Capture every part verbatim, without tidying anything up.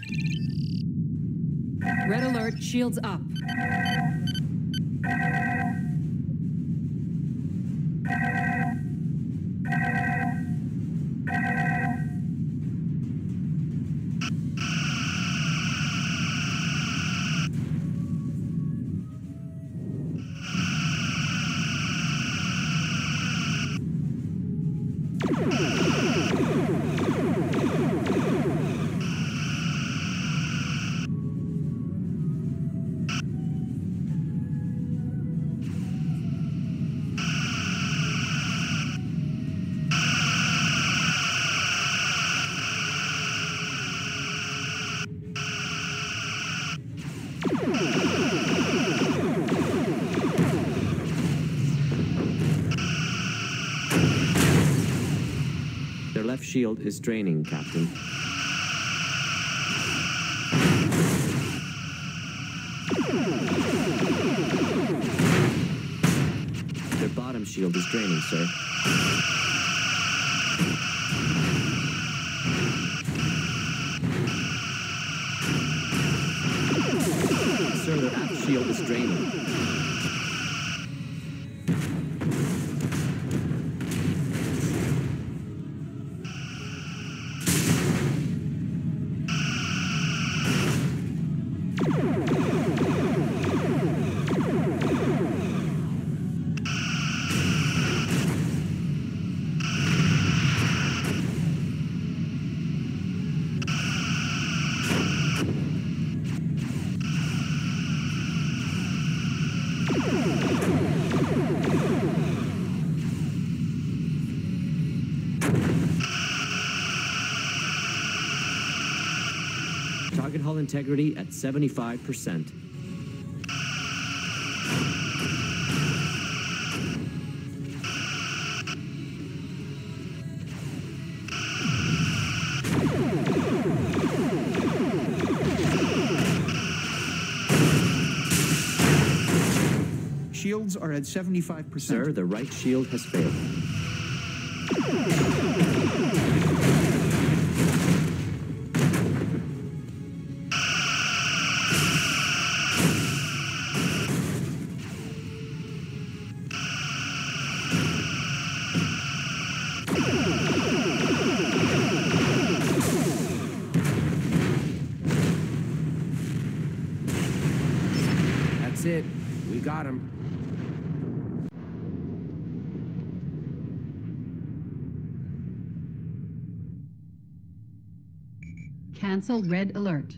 Red alert, shields up. Their left shield is draining, Captain. Their bottom shield is draining, sir. Sir, their aft shield is draining. Target hull integrity at seventy-five percent. Shields are at seventy-five percent. Sir, the right shield has failed. That's it. We got him. Cancel red alert.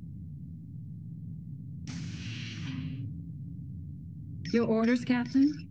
Your orders, Captain?